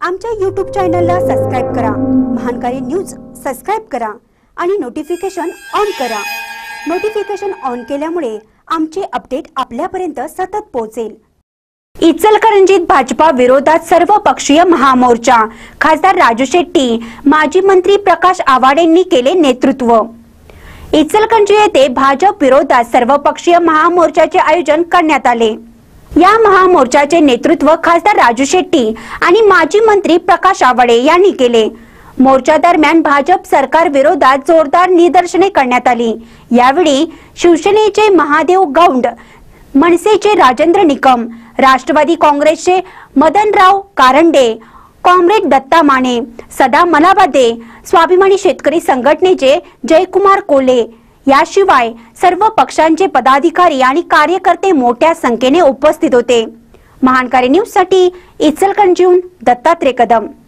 आमच्या YouTube चॅनलला subscribe करा, महानकारी न्यूज सबस्क्राइब करा आणि नोटिफिकेशन ऑन करा। नोटिफिकेशन ऑन केल्यामुळे आमचे अपडेट आपल्यापर्यंत सतत पोहोचेल। इचलकरंजीत भाजपा विरोधात सर्वपक्षीय महामोर्चा, खासदार राजू शेट्टी, माजी मंत्री प्रकाश आवाडेंनी केले नेतृत्व। इचलकरंजी येथे भाजप विरोधात सर्वपक्षीय महामोर्चाचे आयोजन करण्यात आले। या महामोर्चाचे नेतृत्व खासदार राजू शेट्टी आणि माजी मंत्री प्रकाश आवाडे यांनी केले। मोर्चा दरम्यान भाजप सरकार विरोधात जोरदार निदर्शने करण्यात आली। यावेळी शिवसेनेचे महादेव गौंड, मनसेचे राजेंद्र निकम, राष्ट्रवादी काँग्रेसचे मदनराव कारंडे, कॉम्रेड दत्ता माने, सदा मलाबादे, स्वाभिमानी शेतकरी संघटनेचे जयकुमार कोले याशिवाय सर्व पक्षांचे पदाधिकारी आणि कार्यकर्ते मोठ्या संख्येने उपस्थित होते। महानकारी न्यूज साठी इचलकरंजीहून दत्तात्रय कदम।